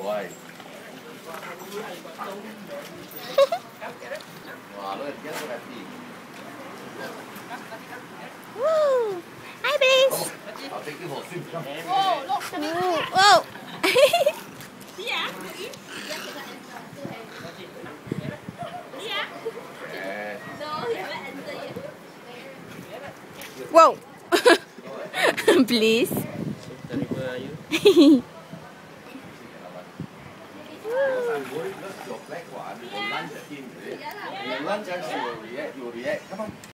rồi. Wow, look at that team. Woo! Hi, Bliss. I'll take you for a swim. Whoa, look. Whoa! Tiia. Whoa! Bliss. Your flag one, your lunch at him, lunch you will react, come on.